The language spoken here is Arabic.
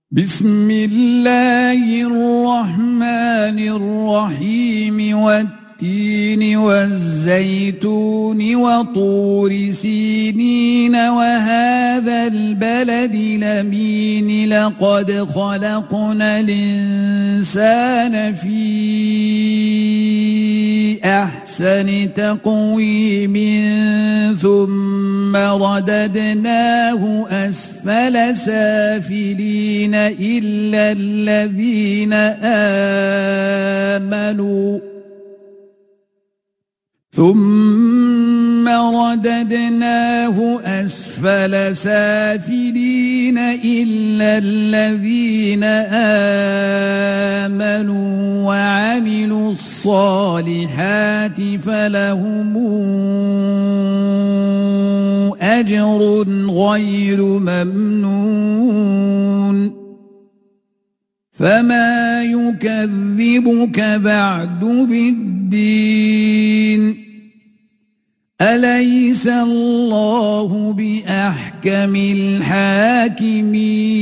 بسم الله الرحمن الرحيم والتين والزيتون وطور سينين وهذا البلد الأمين لقد خلقنا الإنسان في أحسن تقويم ثم رددناه أسفل سافلين إلا الذين آمنوا ثم رددناه أسفل سافلين إلا الذين آمنوا وعملوا الصالحات فلهم أجر غير ممنون فما يكذبك بعد بالدين أليس الله بأحكم الحاكمين